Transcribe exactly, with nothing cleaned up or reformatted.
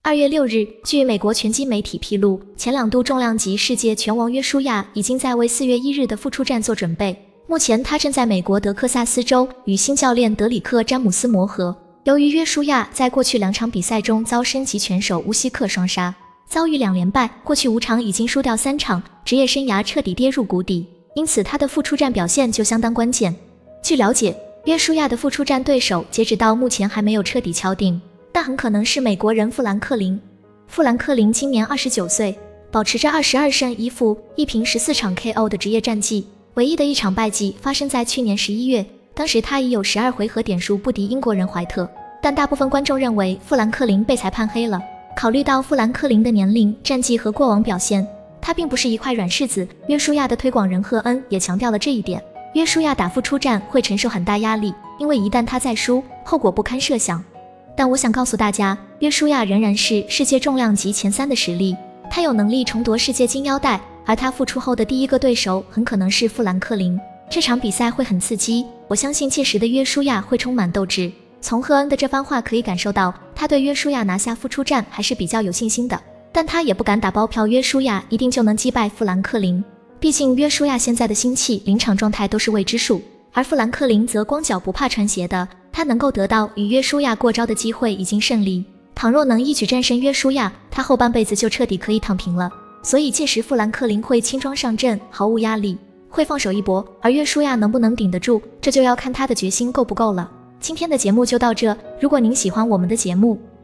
二月六日，据美国拳击媒体披露，前两度重量级世界拳王约书亚已经在为四月一日的复出战做准备。目前他正在美国德克萨斯州与新教练德里克·詹姆斯磨合。由于约书亚在过去两场比赛中遭升级拳手乌西克双杀，遭遇两连败，过去五场已经输掉三场，职业生涯彻底跌入谷底，因此他的复出战表现就相当关键。据了解，约书亚的复出战对手截止到目前还没有彻底敲定，但很可能是美国人富兰克林。富兰克林今年二十九岁，保持着二十二胜一负一平十四场 K O 的职业战绩，唯一的一场败绩发生在去年十一月，当时他已有十二回合点数不敌英国人怀特，但大部分观众认为富兰克林被裁判黑了。考虑到富兰克林的年龄、战绩和过往表现，他并不是一块软柿子。约书亚的推广人赫恩也强调了这一点。约书亚打复出战会承受很大压力，因为一旦他再输，后果不堪设想。但我想告诉大家，约书亚仍然是世界重量级前三的实力，他有能力重夺世界金腰带，而他复出后的第一个对手很可能是富兰克林。这场比赛会很刺激，我相信届时的约书亚会充满斗志。从赫恩的这番话可以感受到，他对约书亚拿下复出战还是比较有信心的，但他也不敢打包票约书亚一定就能击败富兰克林，毕竟约书亚现在的心气、临场状态都是未知数，而富兰克林则光脚不怕穿鞋的，他能够得到与约书亚过招的机会已经胜利，倘若能一举战胜约书亚，他后半辈子就彻底可以躺平了。所以届时富兰克林会轻装上阵，毫无压力，会放手一搏，而约书亚能不能顶得住，这就要看他的决心够不够了。今天的节目就到这，如果您喜欢我们的节目，